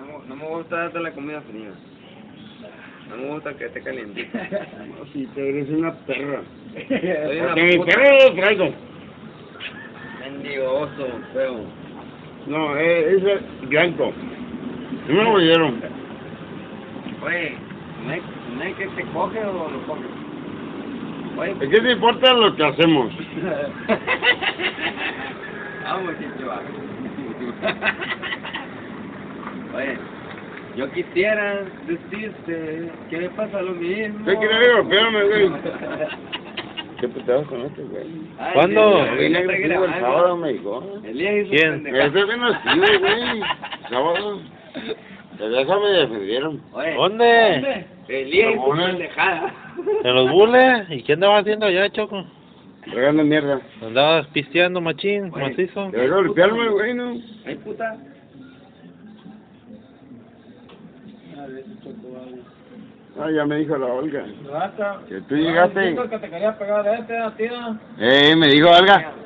no me gusta darte la comida fría. No me gusta que esté caliente. No, si te eres una perra. Soy una Porque mi puta. perro lo traigo. Mendigo oso, feo. No, es blanco. No me lo dieron. Oye, ¿no hay que te coge o lo coge? Oye, ¿Qué te importa lo que hacemos? vamos, chicho. Oye, yo quisiera decirte que me pasa lo mismo. ¿Qué quieres, digo? Espérame, güey. ¿Qué puteados con este, güey? Ay, ¿Cuándo? sí, Vine está agresivo el grabando. sábado, me dijo. Elías hizo ¿Quién? pendejada. Ese vino agresivo, güey. Sábado. De esa me defendieron. Oye, ¿Dónde? Elías hizo ¿Dónde? pendejada. ¿En los bules? ¿Y qué andabas haciendo allá, Choco? Regando mierda. ¿Andabas pisteando machín, Oye. macizo? Te voy a golpearme, güey, ¿no? Ay, puta. Ah, ya me dijo la Olga. Basta. Que tú llegaste. Que te quería pegar de este, tío. Me dijo Olga.